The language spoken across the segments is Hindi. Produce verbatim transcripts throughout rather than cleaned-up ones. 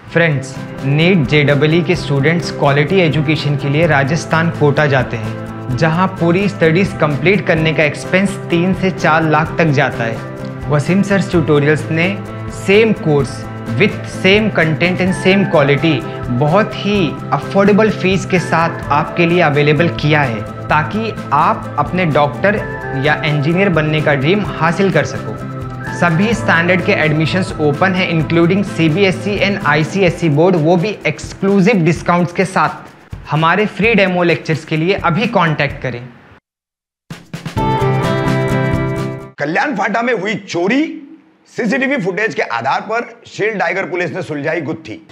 फ्रेंड्स, नीट जेईई के स्टूडेंट्स क्वालिटी एजुकेशन के लिए राजस्थान कोटा जाते हैं, जहां पूरी स्टडीज़ कंप्लीट करने का एक्सपेंस तीन से चार लाख तक जाता है। वसीम सर ट्यूटोरियल्स ने same course with same content and same quality बहुत ही अफोर्डेबल फीस के साथ आपके लिए अवेलेबल किया है, ताकि आप अपने डॉक्टर या इंजीनियर बनने का ड्रीम हासिल कर सको। सभी स्टैंडर्ड के एडमिशन्स ओपन है, including CBSE and ICSE board, वो भी एक्सक्लूसिव डिस्काउंट्स के साथ। हमारे फ्री डेमो लेक्चर्स के लिए अभी कांटेक्ट करें। कल्याण फाटा में हुई चोरी, सीसीटीवी फुटेज के आधार पर शील टाइगर पुलिस ने सुलझाई गुत्थी।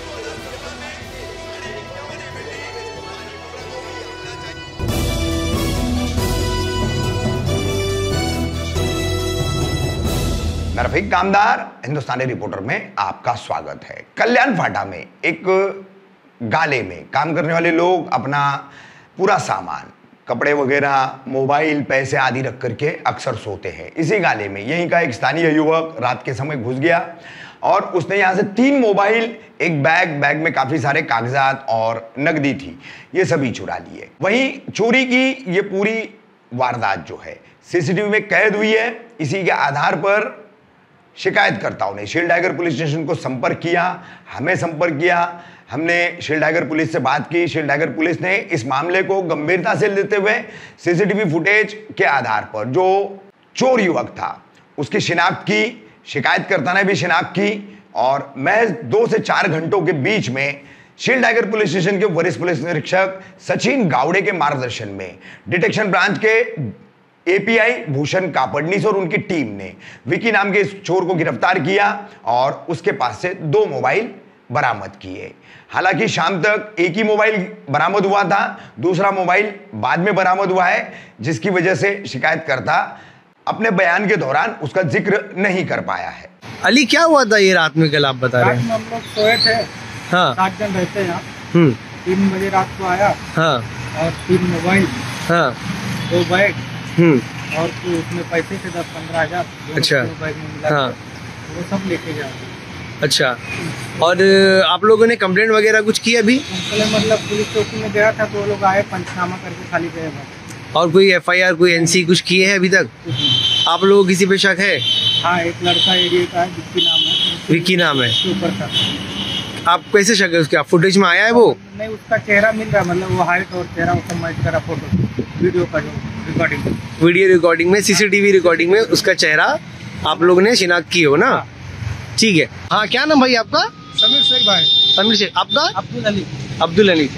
मैं रफीक कामदार, हिंदुस्तानी रिपोर्टर में आपका स्वागत है। कल्याण फाटा में एक गाले में काम करने वाले लोग अपना पूरा सामान, कपड़े वगैरह, मोबाइल, पैसे आदि रख करके अक्सर सोते हैं। इसी गाले में यहीं का एक स्थानीय युवक रात के समय घुस गया और उसने यहाँ से तीन मोबाइल, एक बैग, बैग में काफी सारे कागजात और नकदी थी, ये सभी चुरा लिए। वहीं चोरी की ये पूरी वारदात जो है सीसीटीवी में कैद हुई है। इसी के आधार पर शिकायतकर्ताओं ने शील टाइगर पुलिस स्टेशन को संपर्क किया, हमें संपर्क किया। हमने शील टाइगर पुलिस से बात की। शील टाइगर पुलिस ने इस मामले को गंभीरता से लेते हुए सीसीटीवी फुटेज के आधार पर जो चोर युवक था उसकी शिनाख्त की, शिकायतकर्ता ने भी शिनाख्त की और महज दो से चार घंटों के बीच में शील टाइगर पुलिस स्टेशन के वरिष्ठ पुलिस निरीक्षक सचिन गावड़े के मार्गदर्शन में डिटेक्शन ब्रांच के एपीआई भूषण कापड़नीस और उनकी टीम ने विकी नाम के इस चोर को गिरफ्तार किया और उसके पास से दो मोबाइल बरामद किए। हालांकि शाम तक एक ही मोबाइल बरामद हुआ था, दूसरा मोबाइल बाद में बरामद हुआ है, जिसकी वजह से शिकायतकर्ता अपने बयान के दौरान उसका जिक्र नहीं कर पाया है। अली, क्या हुआ था ये रात में? कल आप बता रहे हैं हम लोग सोए थे। हाँ, सात जन रहते हैं यहाँ। हम्म तीन बजे रात को आया। हाँ, और तीन मोबाइल। हाँ, दो बैग। हम्म और उसमें पैसे थे दस पंद्रह हजार। अच्छा। बैग में मिला। हाँ, वो सब लेके गया। अच्छा, और आप लोगों ने कंप्लेंट वगैरह कुछ की अभी? मतलब पुलिस चौकी में गया था तो वो लोग आए, पंचनामा करके खाली गए। और कोई एफआईआर, कोई एनसी कुछ किए हैं अभी तक? आप लोगों को किसी पे शक है? हाँ, एक लड़का एरिया का है, विक्की नाम है। विक्की नाम है? ऊपर का। आप कैसे शक है उसके? फुटेज में आया है वो? नहीं, उसका चेहरा मिल रहा है, मतलब वो हाइट और चेहरा उसका मैच करा फोटो, वीडियो का जो रिकॉर्डिंग, वीडियो रिकॉर्डिंग में, सीसीटीवी रिकॉर्डिंग में उसका चेहरा आप लोगों ने शिनाख्त की हो ना? ठीक है। हाँ, क्या नाम भाई आपका? समीर शेख भाई। समीर शेख। आपका? अब्दुल अली। अब्दुल अली।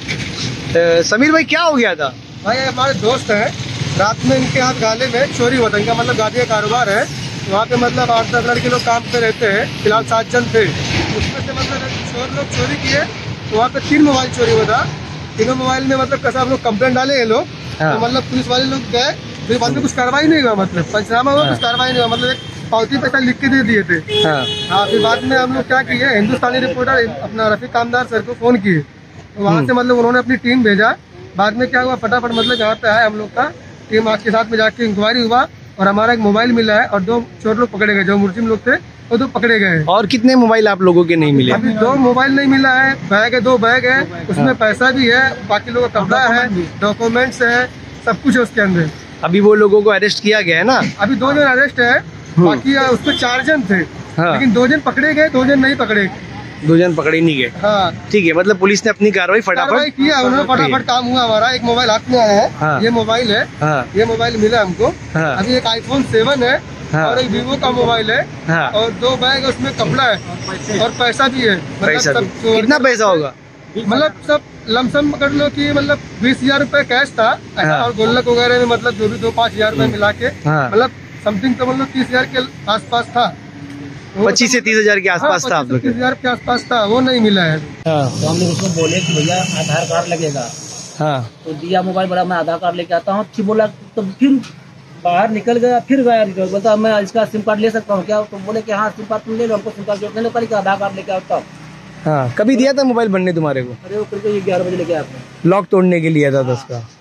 समीर भाई, क्या हो गया था? भाई हमारे दोस्त हैं, रात में इनके हाथ गाले में चोरी हुआ था। इनका मतलब गाड़ी का कारोबार है, वहाँ पे मतलब आठ दस लड़के लोग काम पे रहते हैं। फिलहाल सात जन थे, उसमें से मतलब चोर लोग चोरी किए। वहाँ पे तीन मोबाइल चोरी हुआ था। तीनों मोबाइल में मतलब कैसा हम लोग कंप्लेंट डाले ये लोग। हाँ। तो मतलब पुलिस वाले लोग गए, फिर बाद में कुछ कार्रवाई नहीं हुआ, मतलब पंचनामा हुआ। हाँ। कुछ कार्रवाई नहीं हुआ, मतलब एक पावती पैसा लिख के दे दिए थे। हाँ। हाँ, फिर बाद में हम लोग क्या किए, हिंदुस्तानी रिपोर्टर अपना रफीक कामदार सर को फोन किए, तो वहाँ से मतलब उन्होंने अपनी टीम भेजा। बाद में क्या हुआ, फटाफट मतलब यहाँ पे आया हम लोग का टीम, आज के साथ में जाके इंक्वायरी हुआ और हमारा एक मोबाइल मिला है और दो चोर लोग पकड़े गए, जो मुर्जिम लोग थे वो दो पकड़े गए। और कितने मोबाइल आप लोगों के नहीं मिले? अभी दो मोबाइल नहीं मिला है, बैग है, दो बैग है, उसमें पैसा भी है, बाकी लोगों का कपड़ा है, डॉक्यूमेंट्स है, सब कुछ है उसके अंदर। अभी वो लोगों को अरेस्ट किया गया है ना? अभी दो जन अरेस्ट है, बाकी उसमें चार जन थे। हाँ। लेकिन दो जन पकड़े गए, दो जन नहीं पकड़े। दो जन पकड़े नहीं गए। हाँ, ठीक है, मतलब पुलिस ने अपनी कार्रवाई फटाफट किया, उन्होंने फटाफट काम हुआ। हमारा एक मोबाइल हाथ में आया है। हाँ। ये मोबाइल है। हाँ। ये मोबाइल मिला हमको। हाँ। अभी एक आईफोन सेवन है। हाँ। और एक वीवो का मोबाइल है। हाँ। और दो बैग, उसमें कपड़ा है और पैसा भी है। पैसा भी। कितना पैसा होगा? मतलब सब लमसम पकड़ लो कि मतलब बीस हजार रूपए कैश था। हाँ। और गोल्लक वगैरह में मतलब जो भी दो पाँच हजार रूपए मिला के, मतलब समथिंग तो मतलब तीस हजार के आसपास था। पच्चीस से तीस हजार के आसपास था। आप लोग तीस हजार के आसपास था, वो नहीं मिला है। हाँ। तो हम लोग उसको बोले कि भैया आधार कार्ड लगेगा। हाँ। तो दिया मोबाइल, बड़ा मैं आधार कार्ड लेके आता हूँ। फिर बोला, तो फिर बाहर निकल गया, फिर गया, बोलता मैं इसका सिम कार्ड ले सकता हूँ क्या? तो बोले कि हाँ, सिम कार्ड तुम ले लो, हमको सिम कार्ड जोड़ने पड़ेगा, आधार कार्ड लेके आता हूँ। हाँ, कभी दिया था मोबाइल बनने तुम्हारे को? अरे वो करके ग्यारह बजे लेके आते हैं। लॉक तोड़ने के लिए था उसका।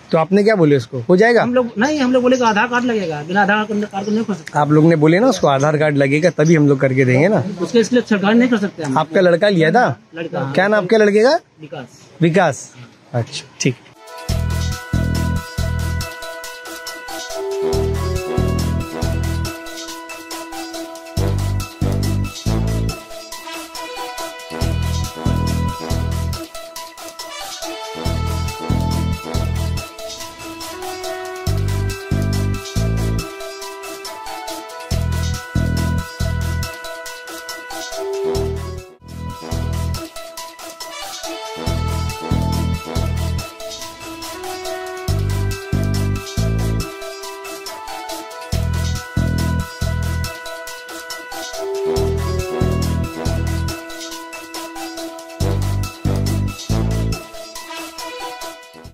तो आपने क्या बोले उसको, हो जाएगा? हम लोग नहीं, हम लोग बोले कि आधार कार्ड लगेगा, बिना आधार कार्ड को नहीं कर सकते। आप लोग ने बोले ना उसको आधार कार्ड लगेगा तभी हम लोग करके देंगे ना। उसके इसलिए सरकार नहीं कर सकते हम। आपका लड़का लिया था? लड़का। क्या नाम आपके लड़के का? विकास। विकास, अच्छा ठीक।